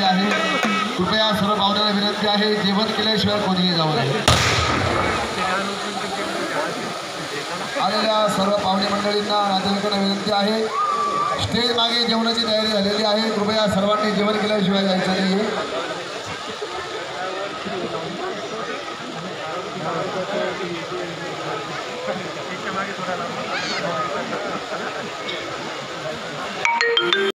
आहे। कृपया सर्व पाहुण्यांना विनंती आहे, जेवण केल्याशिवाय कोणीही जाऊ नये। आलेल्या सर्व पाहुणे मंडळींना नातेवाईकांना विनंती आहे, स्टेज मागे जेवणाची तयारी झालेली आहे। कृपया सर्वांनी जेवण केल्याशिवाय जायचं नाही।